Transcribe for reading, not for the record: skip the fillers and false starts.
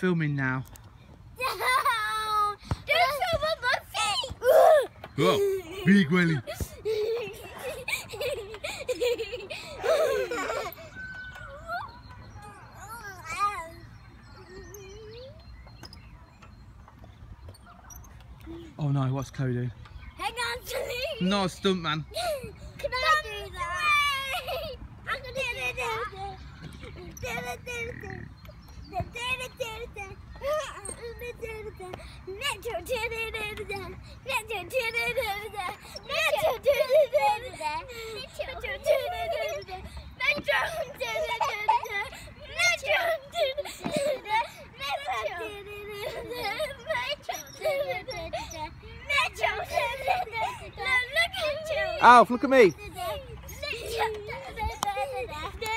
filming now. No! Don't film on my feet! Oh, big welly. Oh no, what's Chloe doing? Hang on to me! No, stunt man. Can I do that? I'm gonna do Alf, look at me.